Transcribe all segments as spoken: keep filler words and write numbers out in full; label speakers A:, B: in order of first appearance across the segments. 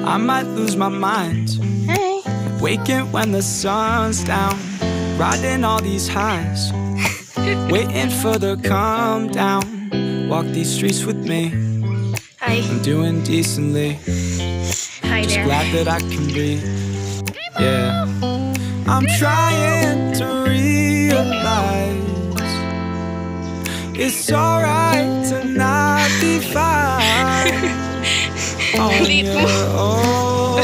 A: I might lose my mind.
B: Hey.
A: Waking when the sun's down, riding all these highs, waiting for the calm down. Walk these streets with me.
B: Hi.
A: I'm doing decently.
B: Hi
A: Just
B: there.
A: glad that I can be. Yeah. I'm trying to realize it's alright to not be fine on your own.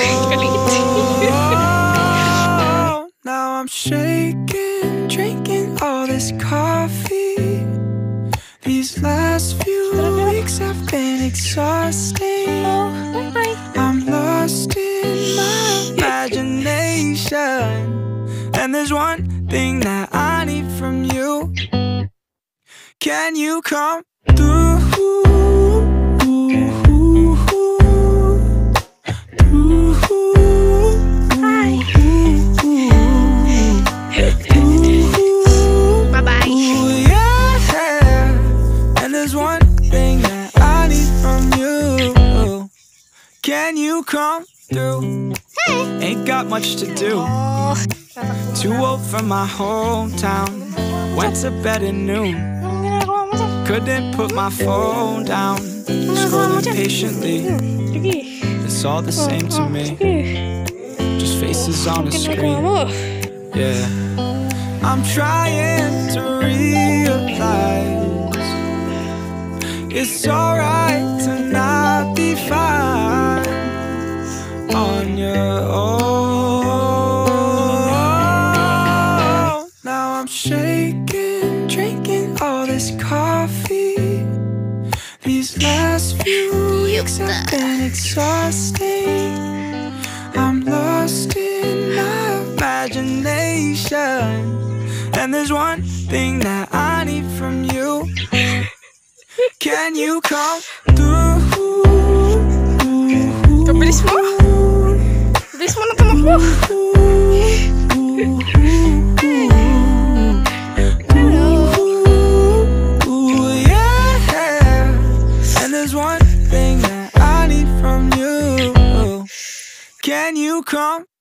A: Now I'm shaking, drinking all this coffee. These last few weeks have been exhausting. I'm lost in my imagination, and there's one thing that I need from you. Can you come through?
B: Hi. Bye-bye.
A: Yeah. And there's one thing that I need from you. Can you come through?
B: Hey.
A: Ain't got much to do.
B: Oh.
A: Too old for my hometown. Went to bed at noon. Couldn't put my phone down. Scrolling patiently. It's all the same to me. Just faces on a screen. Yeah. I'm trying to realize it's alright to not be fine on your own. Now I'm shaking, drinking all this coffee. These last few weeks have been exhausting. I'm lost in my imagination, and there's one thing that I need from you. Can you come through?
B: Bilis mo? Bilis mo na tumakbo. Hello.
A: Yeah. And there's one thing that I need from you. Can you come